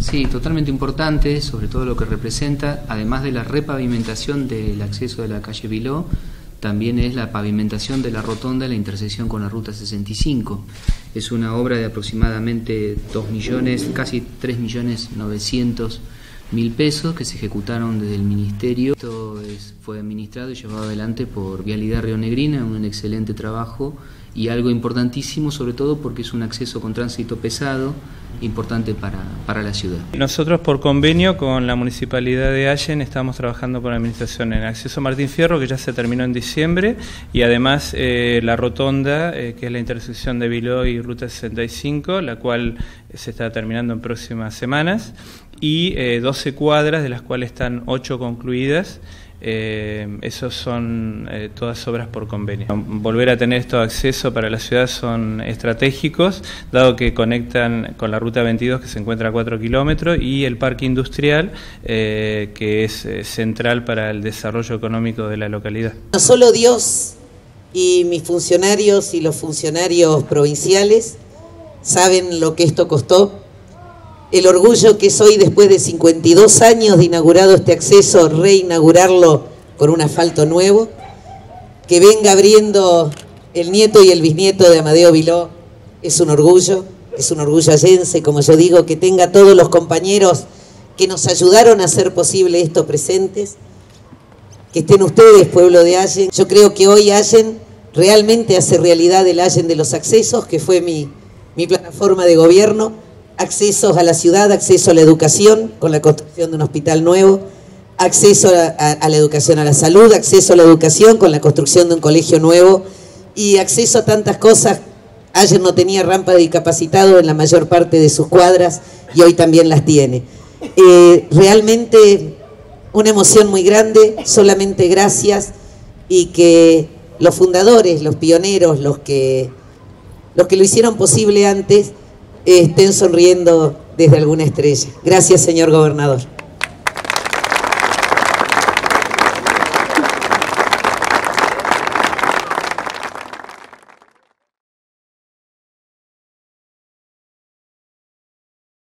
Sí, totalmente importante, sobre todo lo que representa, además de la repavimentación del acceso de la calle Viló, también es la pavimentación de la rotonda en la intersección con la Ruta 65. Es una obra de aproximadamente 2 millones, casi 3.900.000 pesos que se ejecutaron desde el Ministerio. Esto fue administrado y llevado adelante por Vialidad Rionegrina, un excelente trabajo y algo importantísimo, sobre todo porque es un acceso con tránsito pesado, importante para la ciudad. Nosotros por convenio con la Municipalidad de Allen estamos trabajando con la Administración en acceso Martín Fierro, que ya se terminó en diciembre, y además la rotonda, que es la intersección de Viló y Ruta 65, la cual se está terminando en próximas semanas, y 12 cuadras, de las cuales están 8 concluidas. Esos son todas obras por convenio. Volver a tener estos accesos para la ciudad son estratégicos, dado que conectan con la Ruta 22, que se encuentra a 4 kilómetros, y el parque industrial, que es central para el desarrollo económico de la localidad. No solo Dios y mis funcionarios y los funcionarios provinciales saben lo que esto costó. El orgullo que es hoy, después de 52 años de inaugurado este acceso, reinaugurarlo con un asfalto nuevo, que venga abriendo el nieto y el bisnieto de Amadeo Viló, es un orgullo allense, como yo digo, que tenga todos los compañeros que nos ayudaron a hacer posible esto presentes, que estén ustedes, pueblo de Allen. Yo creo que hoy Allen realmente hace realidad el Allen de los accesos, que fue mi plataforma de gobierno. Accesos a la ciudad, acceso a la educación con la construcción de un hospital nuevo, acceso a la educación a la salud, acceso a la educación con la construcción de un colegio nuevo y acceso a tantas cosas. Ayer no tenía rampa de discapacitado en la mayor parte de sus cuadras y hoy también las tiene. Realmente una emoción muy grande, solamente gracias, y que los fundadores, los pioneros, los que lo hicieron posible antes, estén sonriendo desde alguna estrella. Gracias, señor gobernador.